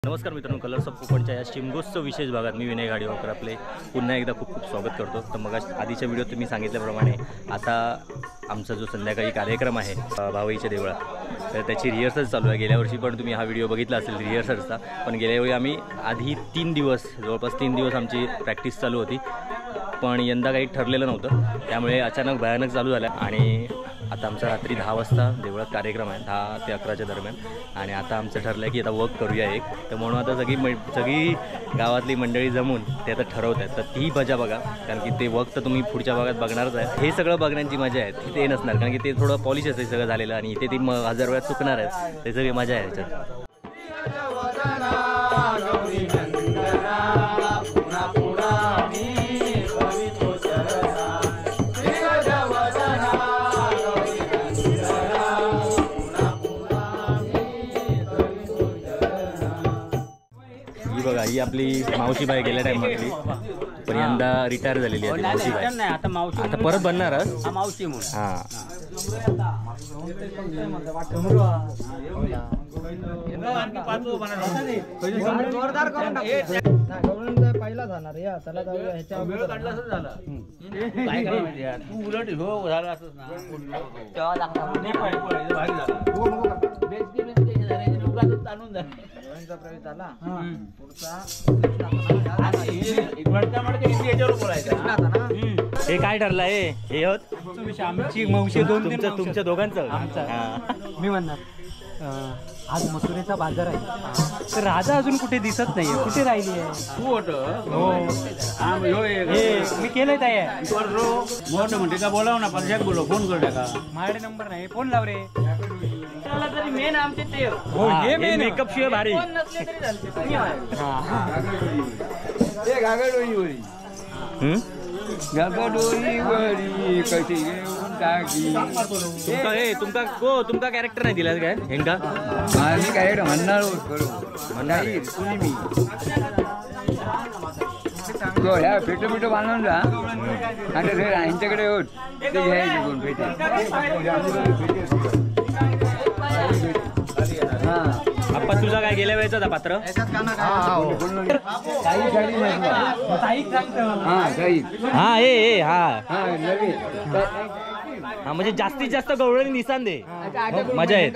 नमस्कार मित्रांनो, colours of कोकणच्या या शिमगोत्सव विशेष भागात मी विनय गाडीवाकर आपले पुन्हा एकदा खूप खूप स्वागत करतो। तर मग आधीच्या व्हिडिओत तुम्ही सांगितल्याप्रमाणे आता आमचा जो संध्याकाळी कार्यक्रम आहे भावईच्या देवळात, तर त्याची रिहर्सल चालू आहे। गेल्या वर्षी पण तुम्ही हा व्हिडिओ बघितला असेल रिहर्सलचा, पण गेल्या वेळी आम्ही आधी 3 दिवस जवळपास 3 दिवस आमची प्रॅक्टिस चालू होती, पण यंदा काही ठरलेलं नव्हतं, त्यामुळे अचानक भयानक चालू झालं आणि आता आमचा रात्री 10 वाजता देवळात कार्यक्रम आहे, 10 ते 11च्या दरम्यान। आणि आता आमचं ठरलं आहे की आता वर्क करूया एक, तर म्हणून आता सगळी गावातली मंडळी जमून ते आता ठरवत आहेत। तर ती मजा बघा, कारण की ते वर्क तर तुम्ही पुढच्या भागात बघणारच आहे। हे सगळं बघण्याची मजा आहे ते नसणार, कारण की ते थोडं पॉलिश आहे सगळं झालेलं, आणि इथे ती 1000 वेळा चुकणार आहे, ते सगळी मजा आहे याच्यात। बघा, ही आपली मावशीबाई गेल्या टाइममधली, पण यंदा रिटायर झालेली आहे मावशीबाई। आता परत बनणार मावशी म्हणून। हां, पहिला जाणार या त्याला जाऊया ह्याच्या वेळ काढला असं झालं काय काय माहिती यार, तू उलट हो झालं असंच ना तेव्हा लागणार नाही पळी भारी झाला बेचकी झाले उगाच ताणून झालं चा प्रवेश झाला पुढचा एक मडका याच्यावर बोलायचा। हे काय ठरलं आहे हे होत आमची मावशी तुमच्या दोघांचं आमचा मी म्हणणार आज मथुरेचा बाजार आहे, तर राजा अजून कुठे दिसत नाहीये, कुठे राहिली आहे? तू होत मी केलंय ताई मोठ म्हणते का बोलाव ना, पंचायत बोलव, फोन करू टाका, माझ्याकडे नंबर नाही, फोन लाव रे। तरी मेन आमचे ते हो, हे मेन मेकअप शिवाय भारी। तुमका कॅरेक्टर नाही दिला काय हेंका? मी काय म्हणणार ह्या फेटो बिटो बांधून जा आणि यांच्याकडे होत ते घ्यायचे कोण फेटे। आप्पा तुझा काय गेल्या वेळेचा होता पात्र? हा म्हणजे जास्तीत जास्त गवळणी निशान दे, मजा येत।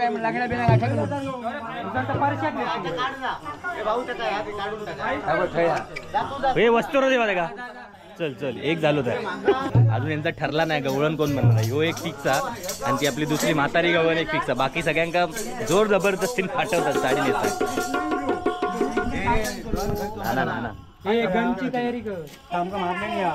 हे वस्तू देवा का? चल चल, एक झालो तर अजून यांचा ठरला नाही गवळण कोण म्हणणार आहे। ह्यो एक फिक्स आहे आणि ती आपली दुसरी म्हातारी गवळण एक फिक्स आहे, बाकी सगळ्यांका जोर जबरदस्तीने पाठवतात साडी नेतात। ना ना ना गनची तयारी कर, काम का मारले नाही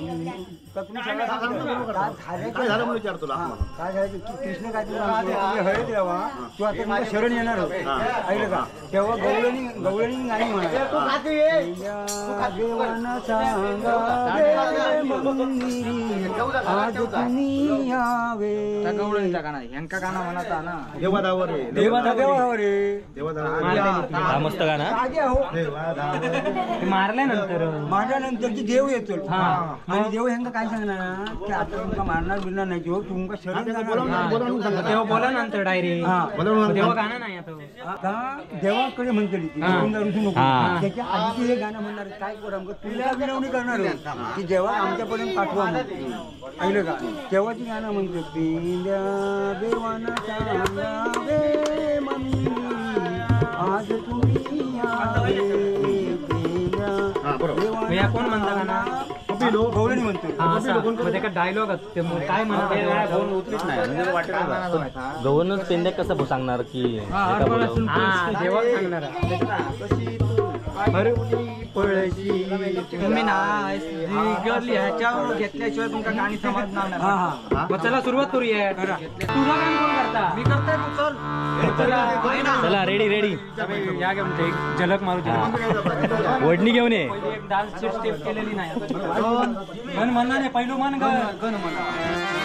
कृष्ण काय हळद द्यावा, तू आता मला शरण येणार हो ऐकलं का, तेव्हा गवळणी गाणी म्हणा आज तुम्ही यावे, गवळणीचा गाणा ह्यांका गाणा म्हणाचा ना, देवादावर मस्त गाणं मारल्यानंतर देव येतो आणि देव ह्यांना काय सांगणार की आता तुमका मारणार बिरणार नाही, देव तुमका शरण देव बोला नंतर डायरेक्ट देवा गाणं नाही आता देवाकडे म्हणते त्याच्या आधी हे गाणं म्हणणार काय करू तुला विनवणी करणार की जेव्हा आमच्यापर्यंत पाठवा ऐकलं का, तेव्हाची गाणं म्हणते देवाना आज तुम्ही कोण म्हणता ना गवळणी म्हणतो डायलॉग काय म्हणत गव्हर्नन्स पेंड्या कसं सांगणार की देवा सांगणार तुम्ही ना ह्याच्यावर घेतल्याशिवाय तुमका गाणी समजणार नाही। चला सुरुवात करूया। तुला काम कोण करता? मी करताय, तू चला रेडी रेडी या घेऊन एक झलक मारू, वडणी घेऊन ये। एक डान्सची स्टेप केलेली नाही, गण म्हणणार नाही, पहिलं मान गण म्हणा।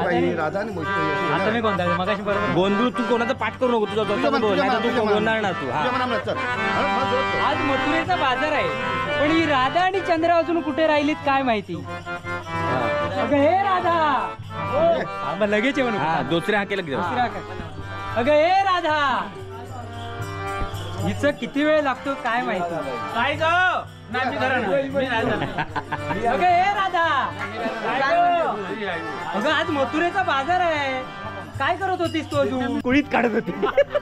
राहील राधा आणि मोशी राहील. आता मी कोणता मगाशी बरोबर गोंधळ तू कोणाचा पाठ करू नको, तुझा तुझ्या बोल नाही तर तुझ्या तू मनात, बोलणार ना तू. हा तुझ्या मनात चल. हा, जोर कर. आज मथुरेचा बाजार आहे, पण ही राधा आणि चंद्र अजून कुठे राहिलीत काय माहिती. अगं हे राधा, हा, मग लगेच येऊ नको. हा दुसऱ्या हाकेला घेऊ. दुसरा काय? अगं हे राधा, हिचं किती वेळ लागतो काय माहिती. काय ग अगं हे राधा, अगं आज मथुरेचा बाजार आहे, काय करत होतीस तू अजून. कुळीत काढत होती.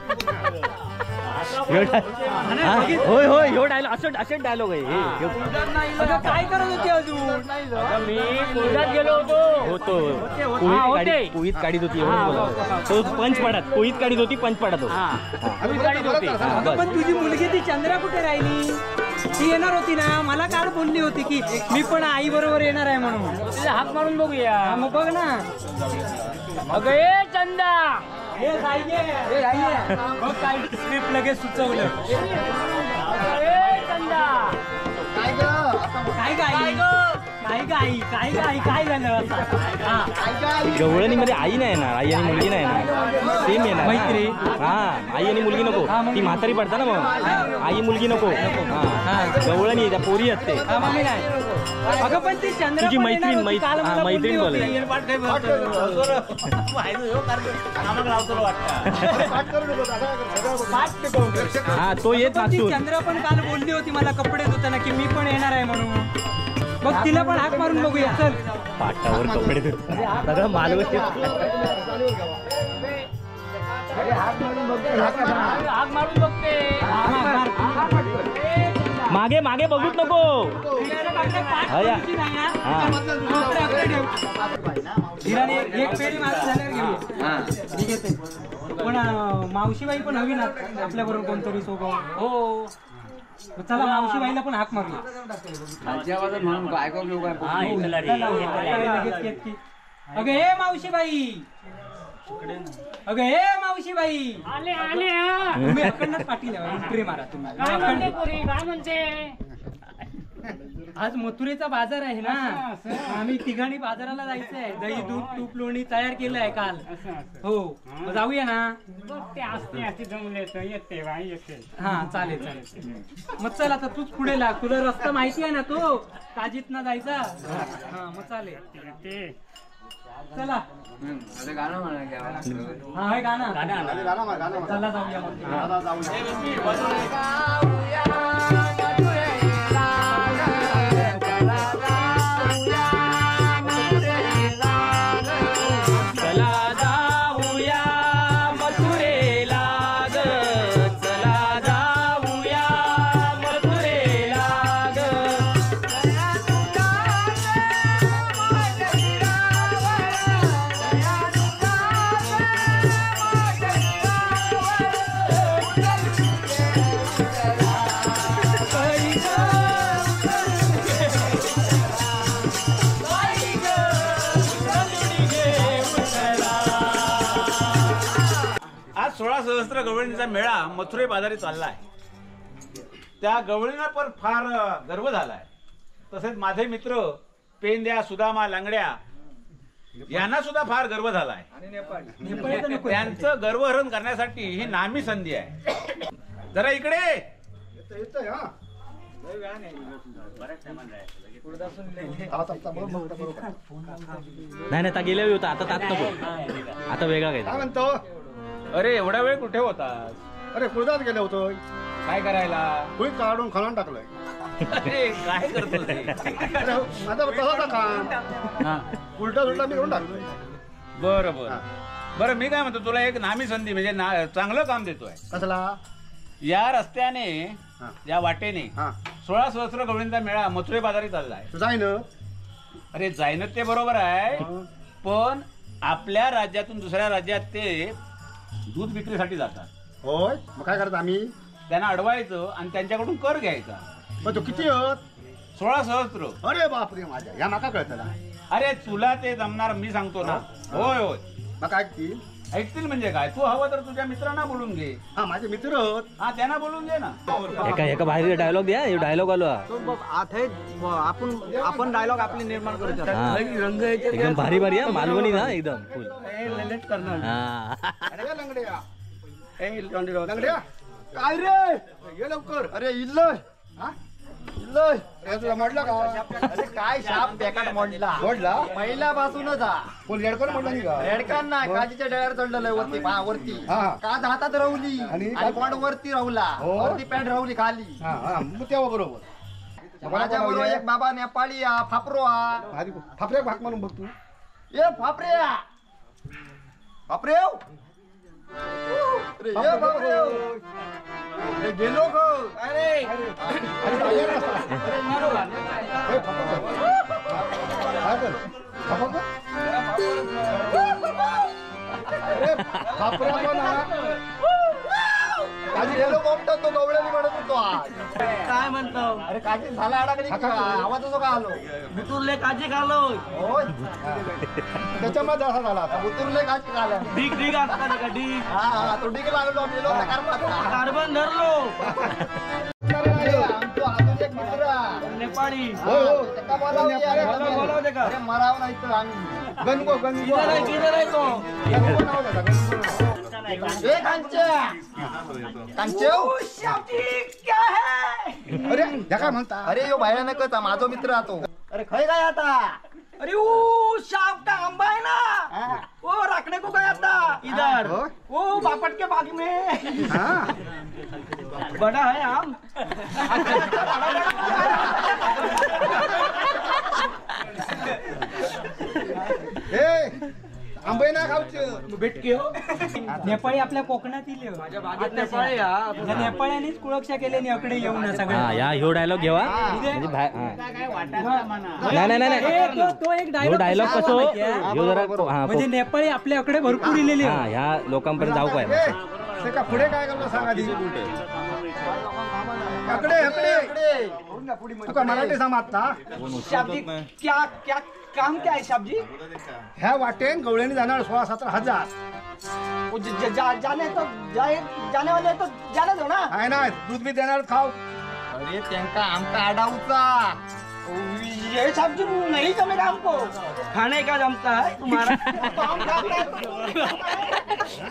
होय होय ह्यो डायलॉग असे डायलॉग आहे हे. अगं काय करत होती अजून. मी कुळीत गेलो होतो. कुळीत काढीत होती एवढं बोला. तो पंच पाडत कुळीत काढीत होती, पंच पाडत होती. अगं पण तुझी मुलगी ती चंद्रा कुठे राहिली. ती येणार होती ना, मला काल बोलली होती की मी पण आई बरोबर येणार आहे म्हणून. तिला हाक मारून बघूया. मग बघ ना. अगं ए चंदा, हे बघ काय स्क्रिप्ट लगेच सुचवलं. काय ग? आता काय गाई काय गाई काय गाई काय झालं आता. गवळणीमध्ये आई नाही येणार, आई आणि मुलगी नाही येणार, सेम येणार मैत्री. हा आई आणि मुलगी नको, ती म्हातारी पडता ना मग. आई मुलगी नको. हा गवळणी त्या पोरी असते. हा, मग मी नाही. अगं पण ती चंद्र तुझी पण मैत्रीण, येणार होती, काल मला मैत्रीण बोलली बोलायची. होती. पाठ करू नको, दादा. हा तो येत पण ती मागसून. चंद्र पण काल बोलली होती मला कपडे धुताना की मी पण येणार आहे म्हणून. मग तिला पण हाक मारून बघूया चल. पाटावर कपडे धुत. सगळं मालवत मागे मागे बघूच नको. धीराने एक पेढी माझी झाल्यावर घेऊया. ठीक आहे. पण मावशीबाई पण हवी ना आपल्या बरोबर कोणतरी सोबत. हो चला मावशीबाईला पण हाक मारूया. अगं हे मावशीबाई, अगं हे मावशीबाई, तुम्ही अकडनंच पाठी द्या, एंट्री मारा तुम्ही. आज मथुरेचा बाजार आहे ना, आम्ही तिघांनी बाजाराला जायचं आहे. दही दूध तूप लोणी तयार केलं आहे काल. हो मग जाऊया ना. हा चालेल चालेल. मग चल आता तूच पुढे लाग, तुला रस्ता माहिती आहे ना तो काजीत ना जायचा. हा मग चालेल चला. गाणं म्हणा. हा हे गाणं गाणं चला जाऊया मग. आज 16 सहस्त्र गवळणीचा मेळा मथुरे बाजारी चाललाय. त्या गवळींना पण फार गर्व झालाय. तसेच माझे मित्र पेंद्या सुदामा लांगड्या यांना सुद्धा फार गर्व झालाय. त्यांचं गर्वहरण करण्यासाठी ही नामी संधी आहे. जरा इकडे नाही नाही गेल्या वेळी होता, आता तात नको. आता वेगळा काय काय. म्हणतो? अरे एवढा वेळ कुठे होता? अरे कुळदात गेलो होतो, काय करायला? कुळी काढून खाणून टाकलंय. अरे काय करतो ते? अरे माझा तसाचा काम उलटा उलटा मी करून टाकलोय. बरं बरं बरं, मी काय म्हणतो तुला एक नामी संधी म्हणजे चांगलं काम देतोय. कसला? या रस्त्याने हा. या वाटेने हा 16 सहस्त्र गवळींचा मेळा मथुरे बाजारी चाललाय. तू जाय ना. अरे जाईन ते बरोबर आहे, पण आपल्या राज्यातून दुसऱ्या राज्यात ते दूध विक्रीसाठी जातात. होय मग काय करत आम्ही? त्यांना अडवायचं आणि त्यांच्याकडून कर घ्यायचा. मग तू किती होत? 16 सहस्त्र. अरे बापरे माझ्या या माका कळत ना. अरे तुला ते जमणार मी सांगतो ना. होय होय मग काय ती ऐकतील म्हणजे काय, तू हवं तर तुझ्या मित्रांना बोलून घे. हा माझे मित्र आहेत. हा त्यांना बोलून घे ना. एका बाहेर डायलॉग द्या, डायलॉग आलो हा. आपण डायलॉग आपले निर्माण करू हा. एकदम भारी भारी हा, मालवणी ना एकदम फुल. करणार हा. अरे लंगड्या लंगड्या काय रे ये लवकर. अरे इल्लय हा इल्लय अरे तुला म्हटलं का. अरे काय शाप बेकार मोडला मोडला पहिल्यापासूनच हा कोण लेडकर म्हटलं नाही का. रेडकान नाही काजीच्या डळ्यावर चढलेलं वरती वरती हा. काज हातात राहुली आणि आणि पॉड वरती राहुला हो. वरती पॅन्ट राहुली खाली. हा हा मग तेव्हा बरोबर. माझ्या बरोबर एक बाबा नेपाळी हा फापरो हा आधी फापऱ्या भाग म्हणून बघ तू. ए फापरे फापरे अरे ये बापरे अरे गेलो गो अरे अरे तयार नसता. ए, काय कर? फापा कर? अरे, फापऱ्या पण हा. काजी गेलो मोठा तो गवळ्याने म्हणत होतो आज. काय म्हणतो अरे काजी झाला अडाकडी आवाज होतो का आलो उतरले काजी खालोय होय त्याच्यामध्ये असा झाला आता. उतरले काजी खाला ढीक ढीक असताना का ढीक हा तो डिग लागलो गेलो कार्बन धरलो आमचो अजून एक मित्र नेपाळी हो हो त्याका बोलावूया. अरे, बोलावू दे का? अरे मराव नाही तर आम्ही गणगो गणगो किधर आहे तो गणगो नाव त्याचा, गणगो नाव. ए कांच्या कांचेव अरे ह्या काय म्हणता. अरे यो भयानकच हा, माझो मित्र राहतो. अरे खय काय आता अरे ओ शाप का आंबा है ना ओ रखने को गया था इधर हो? ओ बापट के बाग में हा बड़ा है आम ए आंबे ना खाऊच. भेटके हो नेपाळी आपल्या कोकणातील नेपाळी हा नेपाळ्यानेच कुळक्षा केल्याने अकडे येऊन हा सगळं या ह्यो डायलॉग घेवा म्हणजे नाही नाही नाही तो एक ह्यो डायलॉग कसो ह्यो जरा हा म्हणजे नेपाळी आपल्याकडे भरपूर इलेले हा ह्या लोकांपर्यंत जाऊ काय ए, ते का पुढे काय करतो सांग आधी. अकडे अकडे तू का मराठी सांग आता. शाब्दी क्या क्या काम क्या है शाब्दी ह्या वाटेन गवळ्याने जाणार 16-17 वो जाने वाले तो जाने दो ना आहे ना दूध बी देणार खाऊ. अरे त्यांका आमका अडावचा ये सब्जी नहीं जमेगा हमको खाने का जमता है तुम्हारा तो हम खाते हैं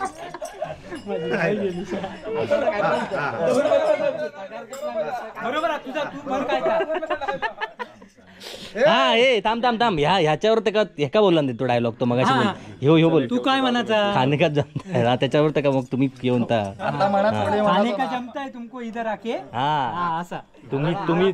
बरोबर आहे तुझा तू पण काय का हा ए थांब थांब थांब ह्याच्यावर ते का बोलला नाही तो डायलॉग तो मगाशी बोल ह्यो बोल तू काय म्हणाचा खाणे का जमताय हा त्याच्यावर का मग तुम्ही येऊन ता आता म्हणा थोडे खाने का जमता है तुमको इधर आके हा असा तुम्ही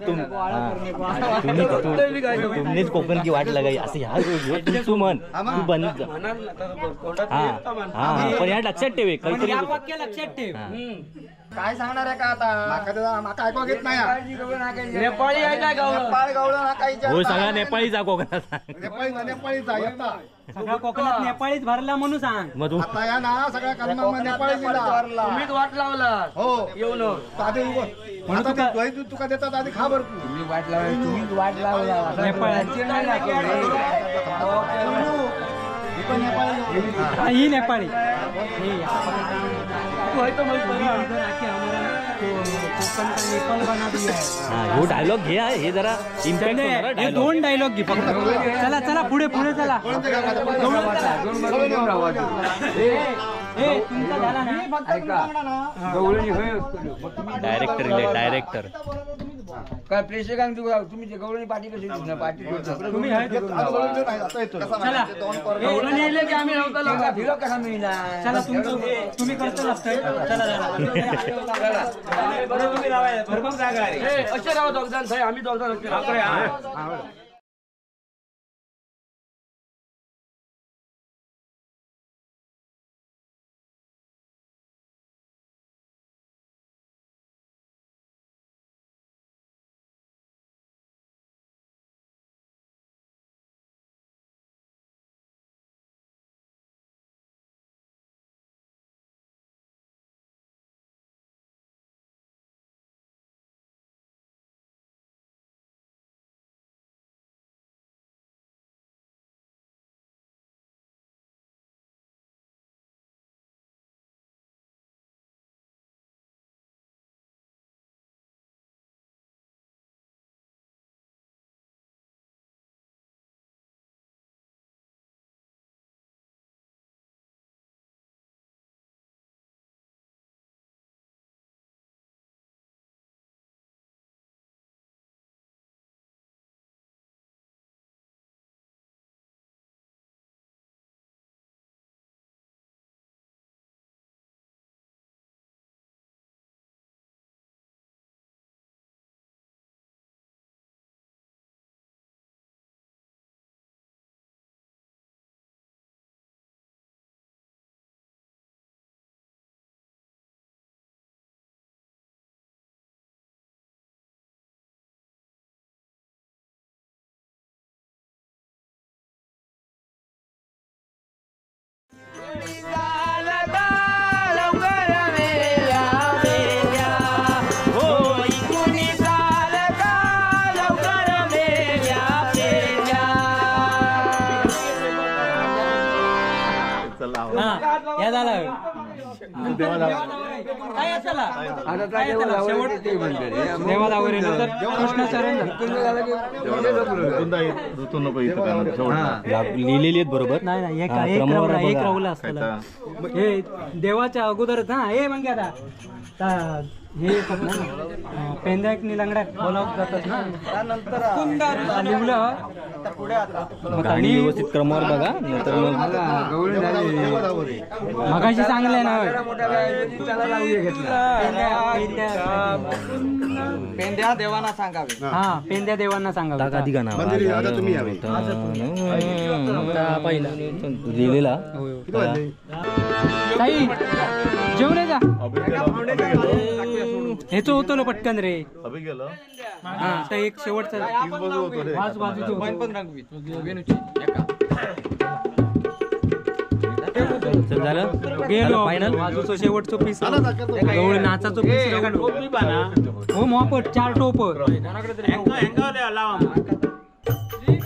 तुम्हीच कोकण की वाट लगाई असं ह्या तू म्हण तू बन हा हा पण ह्या लक्षात ठेवे काहीतरी या वाक्य लक्षात ठेव काय सांगणार आहे का आता माका ऐकू घेत नाही हा. नेपाळी आहे काय गाव नेपाळ गावला ना काही हो सगळा नेपाळीचा कोकणात नेपाळीचा येता. सगळा कोकणात नेपाळीच भरला म्हणून सांग मग तू आता या ना सगळ्या कलमा नेपाळी दिला. तुम्हीच वाट लावला हो येऊन आधी म्हणून तुका देतात आधी खा बरं तू. नेपाळाची ही नेपाळी इधर आके हमारा कोकण का नेपाल बना दिया है हा ह्यो डायलॉग घे हा, हे जरा इम्पॅक्ट हे डायलॉग दोन डायलॉग घे फक्त चला चला पुढे पुढे चला तुमचा झाला ना डायरेक्टर डायरेक्टर काय प्रेक्षकांक तुम्ही जे गवळणी पाठी कशी पाठी तुम्ही आहे ते आता येतो. चला गवळणी येले की आम्ही नव्हता लोका फिरो कसा मिळणार चला तुमचं तुम्ही करता लागतंय चला बरोबर तुम्ही लावाय भरपूर जागा आहे असे राहू दोघजण साहेब आम्ही दोघजण या झालं काय याच्याला आता काय शेवट ते म्हणते देवाला वगैरे नंतर कृष्ण शरण लिहिलेली आहेत बरोबर. नाही नाही एक राहुला असतं हे देवाच्या अगोदरच ना हे मग आता हे पेंद्याक निलंगड्या बोलावत जातात ना त्यानंतर लिहिलं गाणी व्यवस्थित क्रमावर बघा नंतर मगाशी चांगलं आहे ना पेंड्या देवांना सांगावे हा पेंद्या देवांना सांगा आधी गाणं लिहिलेला ताई जेवणे जा हेच होतो ना पटकन रे हा तर एक शेवटचा झालं गेलो फायनल बाजूचं शेवटचं पीस गवळी नाचाचं पीस हो मोपट 4 टोप लावा